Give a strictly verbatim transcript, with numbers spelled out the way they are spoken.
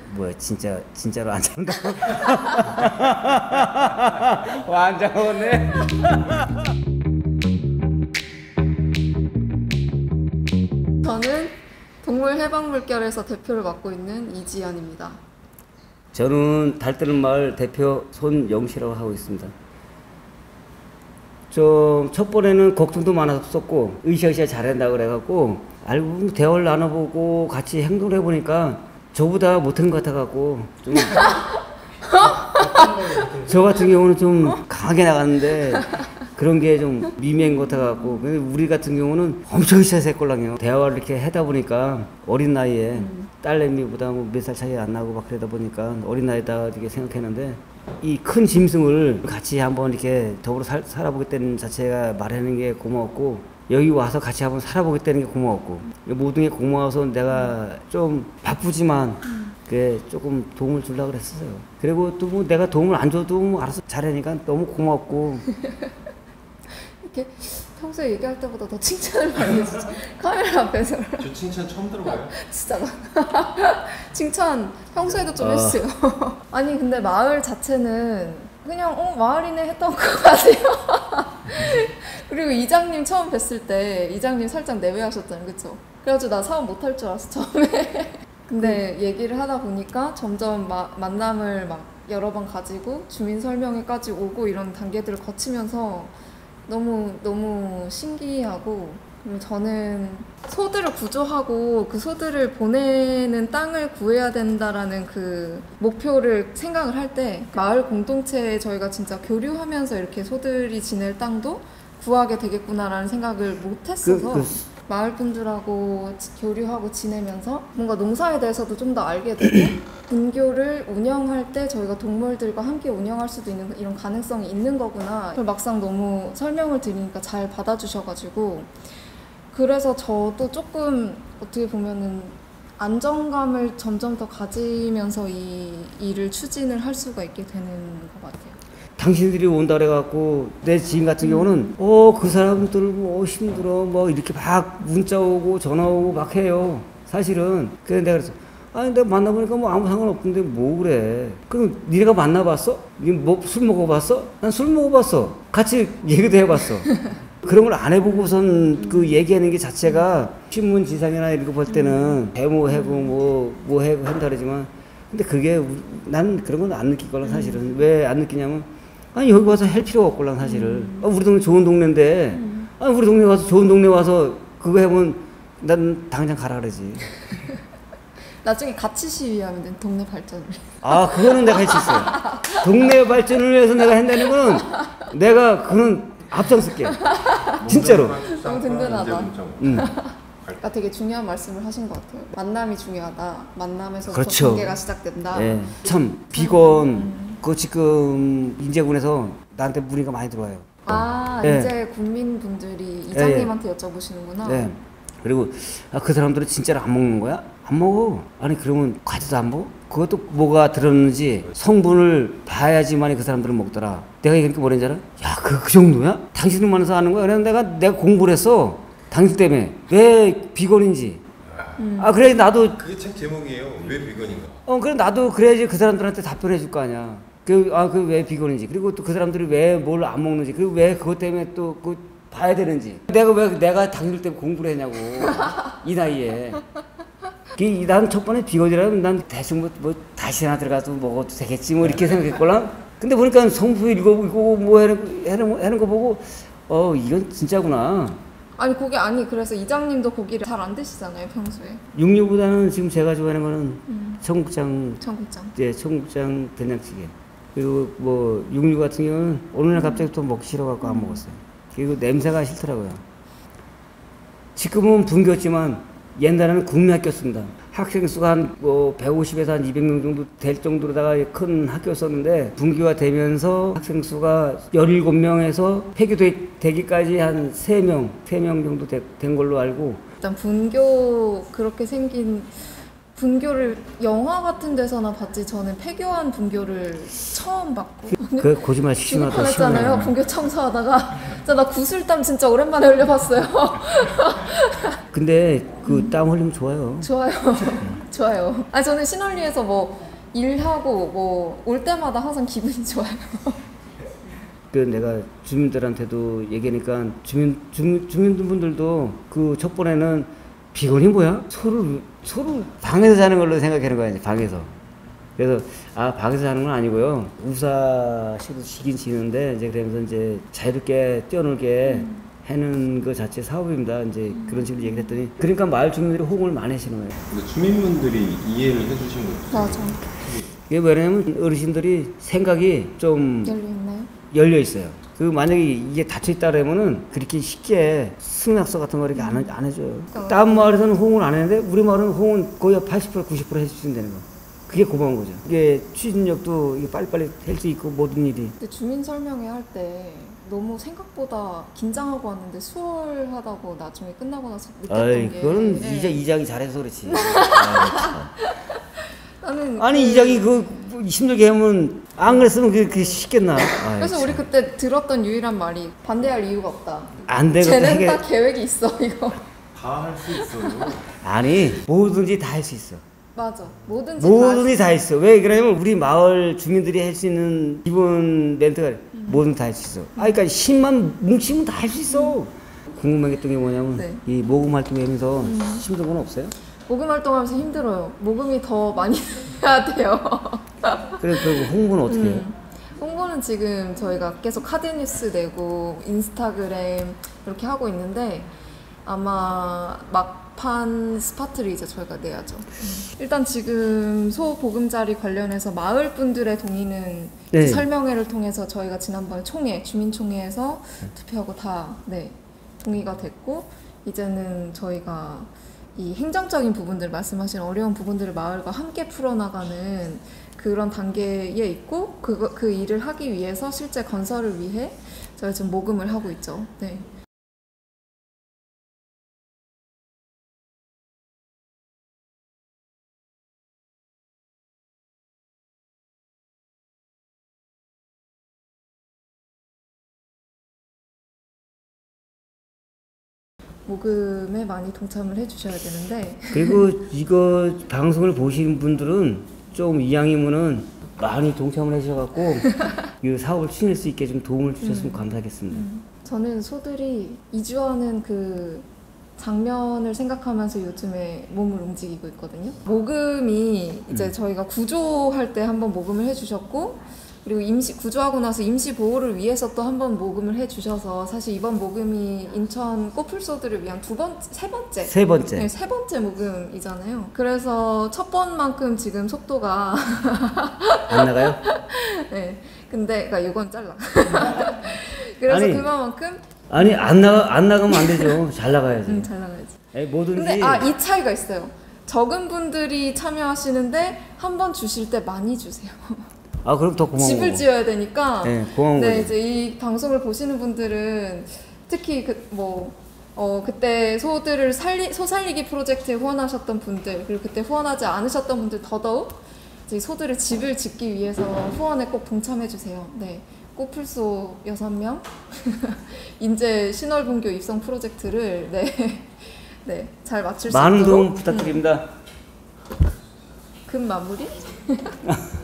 뭐야 진짜 진짜로 안 잡는다고? 와, 안 잡았네. 저는 동물해방물결에서 대표를 맡고 있는 이지연입니다. 저는 달뜨는 마을 대표 손영시라고 하고 있습니다. 좀 첫 번에는 걱정도 많았었고 으쌰으쌰 잘한다 그래갖고 알고 대화를 나눠보고 같이 행동을 해보니까 저보다 못한 것 같아갖고 좀 저 같은 경우는 좀 강하게 나갔는데 그런 게 좀 미미한 것 같아갖고 우리 같은 경우는 엄청 새새꼴랑해요. 대화를 이렇게 하다 보니까 어린 나이에 음. 딸내미보다 뭐 몇 살 차이 안 나고 막 그러다 보니까 어린 나이다 이렇게 생각했는데 이 큰 짐승을 같이 한번 이렇게 더불어 살, 살아보겠다는 자체가 말하는 게 고마웠고 여기 와서 같이 한번 살아보겠다는 게 고마웠고 모든 게 고마워서 내가 좀 바쁘지만 그게 조금 도움을 주려고 그랬어요. 그리고 또 뭐 내가 도움을 안 줘도 뭐 알아서 잘하니까 너무 고맙고 이렇게 평소에 얘기할 때보다 더 칭찬을 많이 해주지. 카메라 앞에서. 저 칭찬 처음 들어봐요. 진짜 칭찬 평소에도 좀 어. 했어요. 아니 근데 마을 자체는 그냥 어 마을이네 했던 것 같아요. 그리고 이장님 처음 뵀을 때 이장님 살짝 내외하셨잖아요, 그쵸? 그래가지고 나 사업 못할 줄 알았어 처음에. 근데 음. 얘기를 하다 보니까 점점 마, 만남을 막 여러 번 가지고 주민 설명회까지 오고 이런 단계들을 거치면서 너무 너무 신기하고 저는 소들을 구조하고 그 소들을 보내는 땅을 구해야 된다라는 그 목표를 생각을 할 때 마을 공동체에 저희가 진짜 교류하면서 이렇게 소들이 지낼 땅도 구하게 되겠구나라는 생각을 못 했어서 그, 그... 마을 분들하고 교류하고 지내면서 뭔가 농사에 대해서도 좀 더 알게 되고 분교를 운영할 때 저희가 동물들과 함께 운영할 수도 있는 이런 가능성이 있는 거구나. 그걸 막상 너무 설명을 드리니까 잘 받아주셔가지고 그래서 저도 조금 어떻게 보면은 안정감을 점점 더 가지면서 이 일을 추진을 할 수가 있게 되는 것 같아요. 당신들이 온다 그래갖고 내 지인 같은 경우는 어 그 사람들 뭐 힘들어 뭐 이렇게 막 문자 오고 전화 오고 막 해요. 사실은 그래서 내가 그랬어. 아니 내가 만나보니까 뭐 아무 상관없는데 뭐 그래. 그럼 니네가 만나봤어? 니 뭐 술 먹어봤어? 난 술 먹어봤어. 같이 얘기도 해봤어. 그런 걸 안 해보고선 그 얘기하는 게 자체가 신문 지상이나 이런 거 볼 때는 데모하고 뭐 뭐 하고 한다 그러지만 근데 그게 난 그런 건 안 느낄 거라 사실은. 왜 안 느끼냐면 아니 여기 와서 할 필요가 없걸랑 사실을. 음. 아, 우리 동네 좋은 동네인데 음. 아니 우리 동네 와서 좋은 동네 와서 그거 해보면 난 당장 가라 그러지. 나중에 같이 시위하면 된 동네 발전을. 아 그거는 내가 할 수 있어요. 동네 발전을 위해서 내가 한다는 거는 내가 그는 앞장설게. 진짜로. 너무 든든하다. 음. 아, 되게 중요한 말씀을 하신 것 같아요. 만남이 중요하다. 만남에서 그렇죠. 관계가 시작된다. 네. 참 비건 음. 그 지금 인제군에서 나한테 문의가 많이 들어와요. 아 네. 이제 국민분들이 이장님한테 네. 여쭤보시는구나. 네. 그리고 아, 그 사람들은 진짜로 안 먹는 거야? 안 먹어. 아니 그러면 과자도 안 먹어? 그것도 뭐가 들었는지 성분을 봐야지만 그 사람들은 먹더라. 내가 이렇게 뭐랬는지 알아? 야 그 그 정도야? 당신을 만나서 하는 거야? 그래서 내가 내가 공부를 했어. 당신 때문에 왜 비건인지. 음. 아 그래야지 나도 그게 책 제목이에요. 왜 비건인가? 어 그래 나도 그래야지 그 사람들한테 답변해 줄 거 아니야. 그 아 그 왜 비건인지 그리고 또 그 사람들이 왜 뭘 안 먹는지 그리고 왜 그것 때문에 또 그 봐야 되는지 내가 왜 내가 당신들 때문에 공부를 했냐고 이 나이에. 난 첫 번에 비건이라면 난 대충 뭐, 뭐 다시 하나 들어가서 먹어도 되겠지 뭐 이렇게 생각했걸랑. 근데 보니까 성부 읽어보고 뭐 하는, 하는, 하는 거 보고 어 이건 진짜구나. 아니 고기 아니 그래서 이장님도 고기를 잘 안 드시잖아요 평소에. 육류보다는 지금 제가 좋아하는 거는 음. 청국장. 청국장. 네, 청국장 된장찌개. 그리고 뭐 육류 같은 경우는 어느 날 갑자기 또 먹기 싫어갖고 안 먹었어요. 그리고 냄새가 싫더라고요. 지금은 분교였지만 옛날에는 국민학교였습니다. 학생 수가 한 뭐 백오십에서 한 이백 명 정도 될 정도로다가 큰 학교였었는데 분교가 되면서 학생 수가 열일곱 명에서 폐교되기까지 한 세 명, 세 명 정도 되, 된 걸로 알고. 일단 분교 그렇게 생긴 분교를 영화 같은 데서나 봤지 저는 폐교한 분교를 처음 봤고. 그 거짓말 심하다. 했잖아요. 분교 청소하다가 진짜 나 구슬땀 진짜 오랜만에 흘려봤어요. 근데 그 땀 흘리면 좋아요. 좋아요. 좋아요. 아 저는 신월리에서 뭐 일하고 뭐 올 때마다 항상 기분이 좋아요. 그 내가 주민들한테도 얘기하니까 주민 주민 주민분들도 그 첫 번에는 비건이 뭐야? 서로 서로 방에서 자는 걸로 생각하는 거야 이제 방에서. 그래서 아 방에서 자는 건 아니고요. 우사시로 쉬긴 쉬는데 이제 그러면서 이제 자유롭게 뛰어놀게 음. 해는 그 자체 사업입니다. 이제 음. 그런 식으로 얘기를 했더니 그러니까 마을 주민들이 호응을 많이 하시는 거예요. 근데 주민분들이 이해를 해주신 거죠? 맞아. 이게 뭐냐면 어르신들이 생각이 좀 열려 있나요? 열려 있어요. 그 만약에 이게 닫혀 있다 그러면은 그렇게 쉽게 승낙서 같은 거 이렇게 안, 안 해줘요. 어. 다른 마을에서는 호응을 안 했는데 우리 마을은 호응은 거의 팔십 퍼센트 구십 퍼센트 해주신다는 거. 그게 고마운 거죠. 이게 추진력도 이게 빨리빨리 할 수 있고 모든 일이. 근데 주민 설명회 할 때 너무 생각보다 긴장하고 왔는데 수월하다고 나중에 끝나고 나서 느꼈던 아이, 게. 그거는 네. 이장 이장이 잘해서 그렇지. 아, 나는 아니 그... 이장이 그 힘들게 하면 안 그랬으면 그게, 그게 쉽겠나? 아이, 그래서 참. 우리 그때 들었던 유일한 말이 반대할 이유가 없다. 안 되고 쟤는 되게... 다 계획이 있어 이거. 다 할 수 있어요. 아니 뭐든지 다 할 수 있어. 맞아. 뭐든지 뭐든지 다 있어. 왜 그러냐면 우리 마을 주민들이 할 수 있는 기본 멘트가 음. 뭐든 다 할 수 있어. 아, 그러니까 힘만 뭉치면 다 할 수 있어. 궁금한 게 또 게 뭐냐면 네. 이 모금 활동하면서 음. 힘든 건 없어요? 모금 활동하면서 힘들어요. 모금이 더 많이 해야 돼요. 그래서 그 홍보는 어떻게 해요? 음. 홍보는 지금 저희가 계속 카드 뉴스 내고 인스타그램 이렇게 하고 있는데 아마 막판 스파트를 이제 저희가 내야죠. 일단 지금 소보금자리 관련해서 마을 분들의 동의는 네. 설명회를 통해서 저희가 지난번 총회, 주민총회에서 투표하고 다 네, 동의가 됐고 이제는 저희가 이 행정적인 부분들 말씀하신 어려운 부분들을 마을과 함께 풀어나가는 그런 단계에 있고 그, 그 일을 하기 위해서 실제 건설을 위해 저희가 지금 모금을 하고 있죠. 네. 모금에 많이 동참을 해주셔야 되는데 그리고 이거 방송을 보시는 분들은 좀 이왕이면은 많이 동참을 하셔갖고 이 사업을 추진할 수 있게 좀 도움을 주셨으면 음. 감사하겠습니다. 음. 저는 소들이 이주하는 그 장면을 생각하면서 요즘에 몸을 움직이고 있거든요. 모금이 이제 음. 저희가 구조할 때 한번 모금을 해주셨고 그리고 임시 구조하고 나서 임시 보호를 위해서 또 한 번 모금을 해주셔서 사실 이번 모금이 인천 꽃풀소들을 위한 두 번, 세 번째 세 번째 네, 세 번째 모금이잖아요. 그래서 첫 번만큼 지금 속도가 안 나가요? 네, 근데 그러니까 이건 잘라. 그래서 아니, 그만큼 아니 안 나가 안 나가면 안 되죠. 잘 나가야지. 음, 잘 나가야지. 에이, 뭐든지. 근데 아, 이 차이가 있어요. 적은 분들이 참여하시는데 한 번 주실 때 많이 주세요. 아 그럼 더 고마워. 집을 지어야 되니까. 네, 고마운 네, 거죠. 이제 이 방송을 보시는 분들은 특히 그 뭐 어 그때 소들을 살리 소 살리기 프로젝트에 후원하셨던 분들 그리고 그때 후원하지 않으셨던 분들 더더욱 이제 소들을 집을 짓기 위해서 후원에 꼭 동참해 주세요. 네. 꽃풀소 여섯 명 인제 신월분교 입성 프로젝트를 네. 네, 잘 마칠 수 있도록 많은 도움 부탁드립니다. 금 마무리?